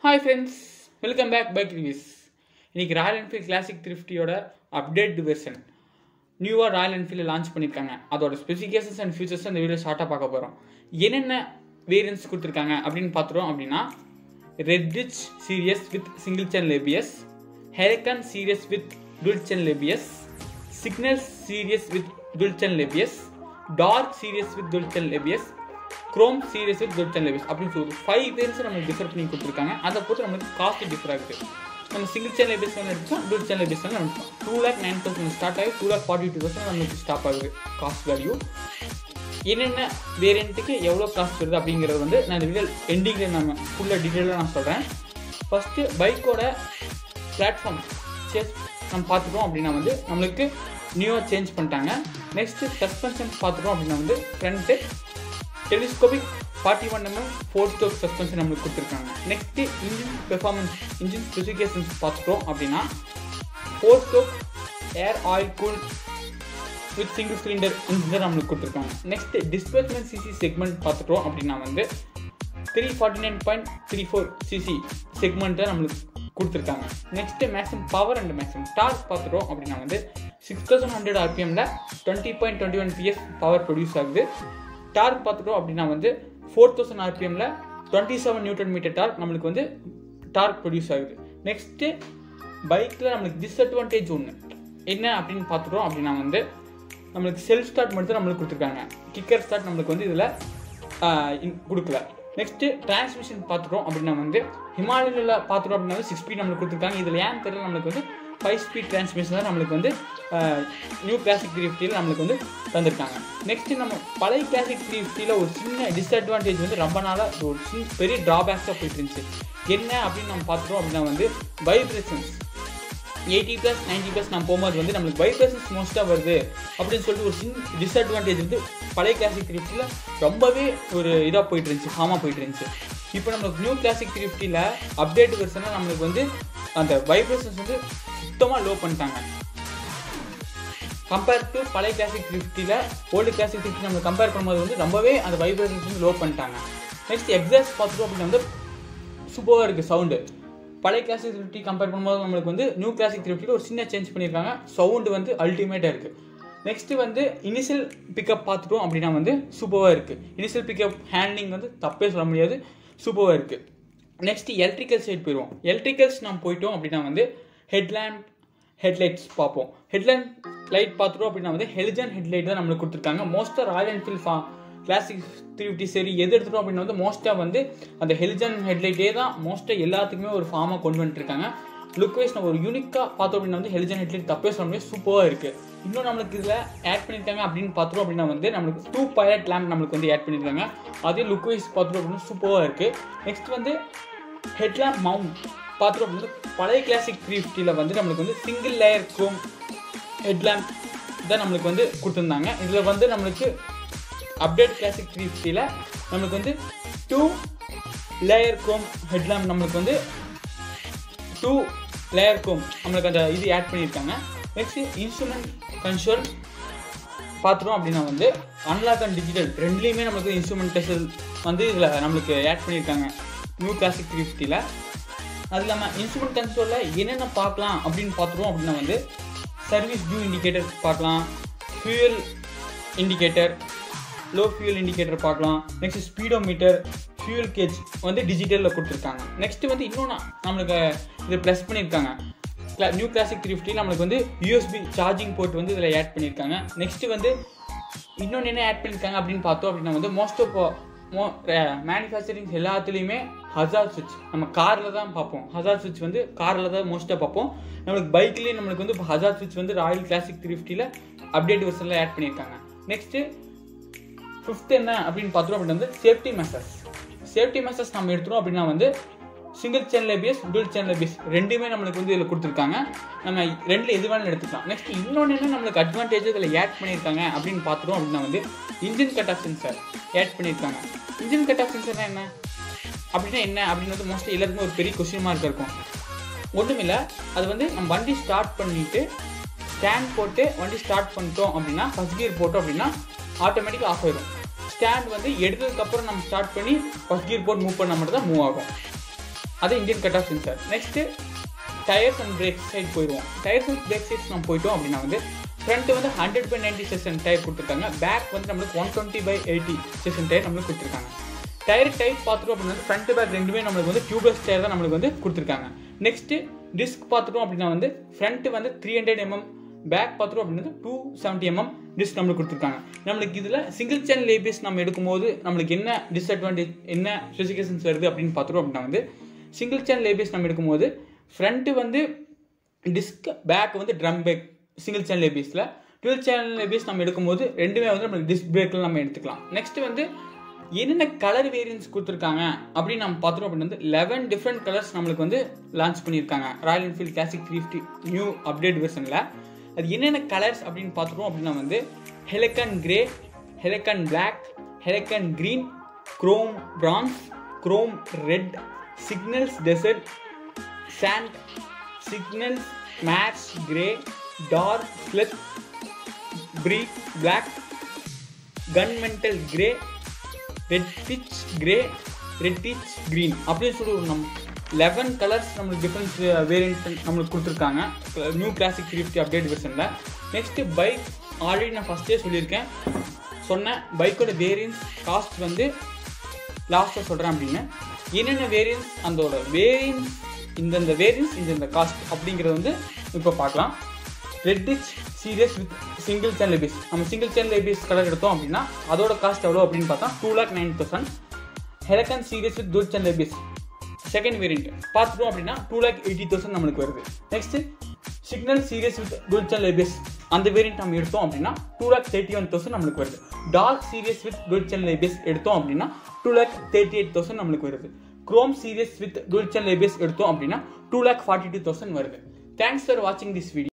Hi friends, welcome back Bike Reviews. இன்னைக்கு Royal Enfield classic 350 update version நியூவாக Royal Enfield launch பண்ணியிருக்காங்க. அதோட specifications and features இந்த video ஷார்ட்டாக பார்க்க போகிறோம். என்னென்ன வேரியன்ட்ஸ் கொடுத்துருக்காங்க அப்படின்னு பார்த்துட்டோம் அப்படின்னா, Redditch series with single channel ABS, hurricane series with dual channel ABS, signal series with dual channel ABS, dark series with dual channel ABS, Chrome series with dual channel ABS அப்படின்னு சொல்லி 5 variants நமக்கு differ பண்ணி கொடுத்துருக்காங்க. அதை பொறுத்து நமக்கு cost differ ஆகுது. நம்ம சிங்கிள் சேனல் ABS எடுத்தோம், dual channel ABS எடுத்தோம். 2,09,000 ஸ்டார்ட் ஆகி 2,42,000 நமக்கு ஸ்டாப் ஆகுது காஸ்ட் வேல்யூ. என்னென்ன வேரியண்ட்டுக்கு எவ்வளோ காஸ்ட் வருது அப்படிங்கிறது வந்து நான் இந்த வீடியோ எண்டிங்கில் நம்ம ஃபுல்லாக டீட்டெயிலாக நான் சொல்கிறேன். ஃபஸ்ட்டு பைக்கோட பிளாட்ஃபார்ம் நம்ம பார்த்துட்டோம் அப்படின்னா வந்து நம்மளுக்கு நியூவாக சேஞ்ச் பண்ணிட்டாங்க. நெக்ஸ்ட்டு சஸ்பென்ஷன்ஸ் பார்த்துட்டோம் அப்படின்னா வந்து front telescopic 41 mm 4-stroke suspension நம்மளுக்கு கொடுத்துருக்காங்க. Next engine performance, engine specifications பார்த்துட்டோம் அப்படின்னா 4-stroke air oil cool with single cylinder engine நம்மளுக்கு கொடுத்துருக்காங்க. நெக்ஸ்ட்டு டிஸ்பிளேஸ்மெண்ட் சிசி செக்மெண்ட் பார்த்துட்டோம் அப்படின்னா வந்து 349.34 cc செக்மெண்ட் தான் நம்மளுக்கு கொடுத்துருக்காங்க. Next maximum power and maximum torque பார்த்துட்டோம் அப்படின்னா வந்து 6100 RPM 20.21 PS பவர் ப்ரொடியூஸ் ஆகுது. டார்க் பார்த்துட்டோம் அப்படின்னா வந்து 4000 RPM 27 Nm டார்க் நம்மளுக்கு வந்து டார்க் ப்ரொடியூஸ் ஆகுது. நெக்ஸ்ட்டு பைக்கில் நம்மளுக்கு டிஸ்அட்வான்டேஜ் ஒன்று என்ன அப்படின்னு பார்த்துட்டோம் அப்படின்னா வந்து நம்மளுக்கு செல்ஃப் ஸ்டார்ட் மட்டும் தான் நம்மளுக்கு கொடுத்துருக்காங்க. கிக்கர் ஸ்டார்ட் நம்மளுக்கு வந்து இதில் கொடுக்கல. நெக்ஸ்ட்டு டிரான்ஸ்மிஷன் பார்த்துட்டோம் அப்படின்னா வந்து ஹிமாலயில் பார்த்துட்டோம் அப்படின்னா 6 ஸ்பீட் நம்மளுக்கு கொடுத்துருக்காங்க. இதில் ஏன் தெரியல, நம்மளுக்கு வந்து 5 ஸ்பீட் டிரான்ஸ்மிஷன் தான் நம்மளுக்கு வந்து நியூ கிளாசிக் 350 நம்மளுக்கு வந்து தந்திருக்காங்க. நெக்ஸ்ட்டு நம்ம பழைய கிளாசிக் 350 ஒரு சின்ன டிஸ்அட்வான்டேஜ் வந்து ரொம்ப நாளாக ஒரு பெரிய ட்ராபேக்ஸாக போயிட்டு இருந்துச்சு. என்ன அப்படின்னு நம்ம பார்த்துட்டோம் அப்படின்னா வந்து வைப்ரேஷன்ஸ் 80+, 90+ நம்ம போகும்போது வந்து நம்மளுக்கு வைப்ரேஷன்ஸ் மோஸ்ட்டாக வருது அப்படின்னு சொல்லிட்டு ஒரு சின்ன டிஸ்அட்வான்டேஜ் வந்து பழைய கிளாசிக் 350 ரொம்பவே ஒரு இதாக போயிட்டு இருந்துச்சு, ஃபார்மாக போயிட்டு இருந்துச்சு. இப்போ நம்மளுக்கு நியூ கிளாசிக் 350 அப்டேட் வெர்ஷனாக நம்மளுக்கு வந்து அந்த வைப்ரேஷன்ஸ் வந்து சுத்தமாக லோ பண்ணிட்டாங்க. கம்பேர் டு பழைய கிளாசிக் 350 ஓல்டு கிளாசிக் 350 நம்ம கம்பேர் பண்ணும்போது வந்து ரொம்பவே அந்த வைப்ரேஷன்ஸ் வந்து லோ பண்ணிட்டாங்க. நெக்ஸ்ட் எக்ஸாஸ்ட் பார்த்துட்டோம் அப்படின்னா வந்து சூப்பராக இருக்குது சவுண்டு. பழைய கிளாசிக் 350 கம்பேர் பண்ணும்போது நம்மளுக்கு வந்து நியூ கிளாசிக் 350 ஒரு சின்ன சேஞ்ச் பண்ணியிருக்காங்க. சவுண்டு வந்து அல்டிமேட்டாக இருக்குது. நெக்ஸ்ட்டு வந்து இனிஷியல் பிக்கப் பார்த்துட்டோம் அப்படின்னா வந்து சூப்பராக இருக்குது. இனிஷியல் பிக்கப் ஹேண்ட்லிங் வந்து தப்பே சொல்ல முடியாது, சூப்பராக இருக்குது. நெக்ஸ்ட்டு எலக்ட்ரிக்கல் சைட் போயிடுவோம். எலக்ட்ரிக்கல்ஸ் நம்ம போயிட்டோம் அப்படின்னா வந்து ஹெட்லேம்ப், ஹெட்லைட்ஸ் பார்ப்போம். ஹெட்லைட் லைட் பார்த்துட்டோம் அப்படின்னா வந்து ஹெலிஜன் ஹெட்லைட் தான் நம்மளுக்கு கொடுத்துருக்காங்க. மோஸ்ட்டாக ராயல் என்ஃபீல்ட் கிளாசிக் 350 சரி எது எடுத்துட்டோம் அப்படின்னா வந்து மோஸ்ட்டாக வந்து அந்த ஹெலிஜன் ஹெட்லைட்டே தான் மோஸ்ட்டாக எல்லாத்துக்குமே ஒரு ஃபார்மாக கொண்டு வந்துட்டுருக்காங்க. லுக் வைஸ் நம்ம ஒரு யூனிக்காக பார்த்தோம் அப்படின்னா வந்து ஹெலிஜன் ஹெட்லைட் தப்பே சொல்ல முடியாது, சூப்பராக இருக்குது. இன்னும் நம்மளுக்கு இதில் ஆட் பண்ணியிருக்காங்க அப்படின்னு பார்த்துட்டோம் அப்படின்னா வந்து நம்மளுக்கு 2 பைலட் லேம்ப் நம்மளுக்கு வந்து ஆட் பண்ணியிருக்காங்க. அதே லுக் வைஸ் பார்த்துட்டோம் அப்படின்னா சூப்பராக இருக்குது. நெக்ஸ்ட் வந்து ஹெட்லேம்ப் மவுண்ட் பார்த்துட்டோம் அப்படின்னா பழைய கிளாசிக் 350 வந்து நம்மளுக்கு வந்து சிங்கிள் லேயர் குரோம் ஹெட்லேம்ப் தான் நம்மளுக்கு வந்து கொடுத்துருந்தாங்க. இதில் வந்து நம்மளுக்கு அப்டேட் கிளாசிக் 350 நம்மளுக்கு வந்து 2 லேயர் குரோம் ஹெட்லேம்ப் நம்மளுக்கு வந்து 2 லேயர் குரோம் நம்மளுக்கு அந்த இது ஆட் பண்ணியிருக்காங்க. நெக்ஸ்ட் இன்ஸ்ட்ருமெண்ட் கன்சோல் பார்த்துட்டோம் அப்படின்னா வந்து அன்லாக் அண்ட் டிஜிட்டல் ரெண்டுலேயுமே நம்மளுக்கு இன்ஸ்ட்ருமெண்ட் கன்சோல் வந்து இதில் நம்மளுக்கு ஆட் பண்ணியிருக்காங்க நியூ கிளாசிக் 350. அது இல்லாமல் இன்ஸ்ட்ருமெண்ட் கன்சோலில் என்னென்ன பார்க்கலாம் அப்படின்னு பார்த்துட்டோம் அப்படின்னா வந்து சர்வீஸ் டியூ இண்டிகேட்டர் பார்க்கலாம், fuel indicator, low fuel indicator பார்க்கலாம். நெக்ஸ்ட் ஸ்பீடோமீட்டர், ஃபியூயல் கேஜ் வந்து டிஜிட்டலில் கொடுத்துருக்காங்க. நெக்ஸ்ட்டு வந்து இன்னொன்று நம்மளுக்கு இது ப்ளஸ் பண்ணியிருக்காங்க. நியூ கிளாசிக் 350 நம்மளுக்கு வந்து USB சார்ஜிங் போர்ட் வந்து இதில் ஆட் பண்ணியிருக்காங்க. நெக்ஸ்ட்டு வந்து இன்னொன்று என்ன ஆட் பண்ணியிருக்காங்க அப்படின்னு பார்த்தோம் அப்படின்னா வந்து மோஸ்ட் ஆஃப் மேனுஃபேக்சரிங்ஸ் எல்லாத்துலேயுமே ஹசார்ட் சுவிட்ச் நம்ம காரில் தான் பார்ப்போம். ஹசார்ட் சுவிட்ச் வந்து காரில் தான் மோஸ்ட்டாக பார்ப்போம். நம்மளுக்கு பைக்லேயே நம்மளுக்கு வந்து இப்போ ஹசார்ட் சுவிட்ச் வந்து ராயல் கிளாசிக் 350 அப்டேட் வெர்ஷனில் ஆட் பண்ணியிருக்காங்க. நெக்ஸ்ட்டு 5th என்ன அப்படின்னு பார்த்தோம் அப்படின்னா வந்து சேஃப்டி மெஷர்ஸ். சேஃப்டி மெஷர்ஸ் நம்ம எடுத்துகிறோம் அப்படின்னா வந்து single channel ABS, dual channel ABS ரெண்டுமே நம்மளுக்கு வந்து இதில் கொடுத்துருக்காங்க. நம்ம ரெண்டில் எது வேணாலும் எடுத்துக்கலாம். நெக்ஸ்ட் இன்னொன்று என்ன நம்மளுக்கு அட்வான்டேஜ் இதில் ஆட் பண்ணியிருக்காங்க அப்படின்னு பார்த்துட்டோம் அப்படின்னா வந்து engine cut off sensor add பண்ணியிருக்காங்க. இன்ஜின் கட் ஆஃப் சென்சார்னா என்ன அப்படின்னு வந்து மோஸ்ட்லி எல்லாருக்குமே ஒரு பெரிய கொஸ்டின் மார்க் இருக்கும். ஒன்றும் இல்லை, அது வந்து நம்ம வண்டி ஸ்டார்ட் பண்ணிவிட்டு ஸ்டாண்ட் போட்டு வண்டி ஸ்டார்ட் பண்ணிட்டோம் அப்படின்னா ஃபஸ்ட் கியர் போட்டோம் அப்படின்னா ஆட்டோமேட்டிக்காக ஆஃப் ஆயிடும். ஸ்டாண்ட் வந்து எடுத்ததுக்கப்புறம் நம்ம ஸ்டார்ட் பண்ணி ஃபஸ்ட் கியர் போட்டு மூவ் பண்ணால் மட்டும் தான் மூவ் ஆகும். அது Indian cut off sensor. Next tyres and brake side போயிடுவோம். டயர்ஸ் அண்ட் பிரேக் சைட்ஸ் நம்ம போயிட்டோம் அப்படின்னா வந்து ஃப்ரண்ட் வந்து 100/90 செஷன் டயர் கொடுத்துருக்காங்க. பேக் வந்து நம்மளுக்கு 120/80 செஷன் டயர் நம்மளுக்கு கொடுத்துருக்காங்க. டயர் டைப் பார்த்துட்டோம் அப்படின்னா ஃப்ரண்ட் பேக் ரெண்டுமே நம்மளுக்கு வந்து டியூப்லெஸ் டயர் தான் நம்மளுக்கு வந்து கொடுத்துருக்காங்க. நெக்ஸ்ட்டு டிஸ்க் பார்த்துட்டோம் அப்படின்னா வந்து ஃப்ரண்ட் வந்து 300 mm, பேக் பார்த்துட்டோம் அப்படின்னா 270 mm டிஸ்க் நம்மளுக்கு கொடுத்துருக்காங்க. நம்மளுக்கு இதில் சிங்கிள் சேனல் ஏபிஎஸ் நம்ம எடுக்கும்போது நம்மளுக்கு என்ன டிஸ்அட்வான்டேஜ், என்ன ஸ்பெசிஃபிகேஷன்ஸ் வருது அப்படின்னு பார்த்துட்டோம் அப்படின்னா வந்து சிங்கிள் சேனல் ஏபிஎஸ் நம்ம எடுக்கும்போது ஃப்ரண்ட்டு வந்து டிஸ்க், பேக் வந்து ட்ரம் பிரேக் சிங்கிள் சேனல் ஏபிஎஸில். டுவெல் சேனல் ஏபிஎஸ் நம்ம எடுக்கும்போது ரெண்டுமே வந்து நம்மளுக்கு டிஸ்க் பிரேக்கில் நம்ம எடுத்துக்கலாம். நெக்ஸ்ட் வந்து என்னென்ன கலர் வேரியன்ஸ் கொடுத்துருக்காங்க அப்படின்னு நம்ம பார்த்துட்டோம் அப்படின்னா வந்து 11 டிஃப்ரெண்ட் கலர்ஸ் நம்மளுக்கு வந்து லான்ச் பண்ணியிருக்காங்க Royal Enfield classic 350 new update வெர்ஷனில். அது என்னென்ன கலர்ஸ் அப்படின்னு பார்த்துட்டோம் அப்படின்னா வந்து Halcyon grey, Halcyon black, Halcyon green, chrome bronze, chrome red, signals desert sand, signals marsh grey, dark slate breed black, gunmetal grey, Redditch grey, Redditch green அப்படின்னு சொல்லி ஒரு நம்ம 11 கலர்ஸ் நம்மளுக்கு டிஃப்ரென்ஸ் வேரியன்ட் நம்மளுக்கு கொடுத்துருக்காங்க new Classic 350 update வெர்ஷனில். Next bike already நான் ஃபஸ்ட்டே சொல்லியிருக்கேன், சொன்னேன் பைக்கோட வேரியன்ஸ் காஸ்ட் வந்து லாஸ்ட்டாக சொல்கிறேன் அப்படின்னு. என்னென்ன வேரியன்ஸ், அதோட வேரியன்ஸ், இந்தந்த வேரியன்ஸ் இந்தந்த காஸ்ட் அப்படிங்கிறது வந்து இப்போ பார்க்கலாம். Redditch series with single channel ABS, நம்ம சிங்கிள் சேனல் ஏபிஎஸ் கலர் எடுத்தோம் அப்படின்னா அதோட காஸ்ட் எவ்வளோ அப்படின்னு பார்த்தா 2,09,000. Halcyon series with dual channel ABS second variant பார்த்துட்டோம் அப்படின்னா 2,80,000 நம்மளுக்கு வருது. Next signal series with dual channel ABS அந்த வேரியன்ட் நம்ம எடுத்தோம் அப்படின்னா 2,31,000 நம்மளுக்கு வருது. Dark series with dual channel ABS எடுத்தோம் அப்படின்னா 2,38,000 நம்மளுக்கு வருது. Chrome series with dual channel ABS எடுத்தோம் அப்படின்னா 2,42,000 வருது. தேங்க்ஸ் ஃபார் வாட்சிங் திஸ் வீடியோ.